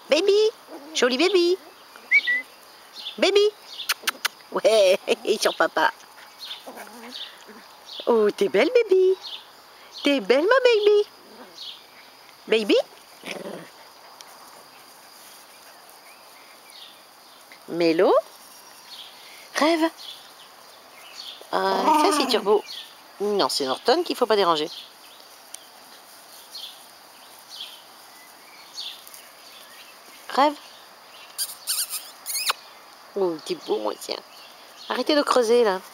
Baby, joli baby. Baby. Ouais, sur papa. Oh, t'es belle, baby. T'es belle, ma baby. Baby. Mélo. Rêve. Ah, ça c'est Turbo. Non, c'est Norton qu'il faut pas déranger. Rêve. Oh, t'es beau, moi, tiens. Arrêtez de creuser, là.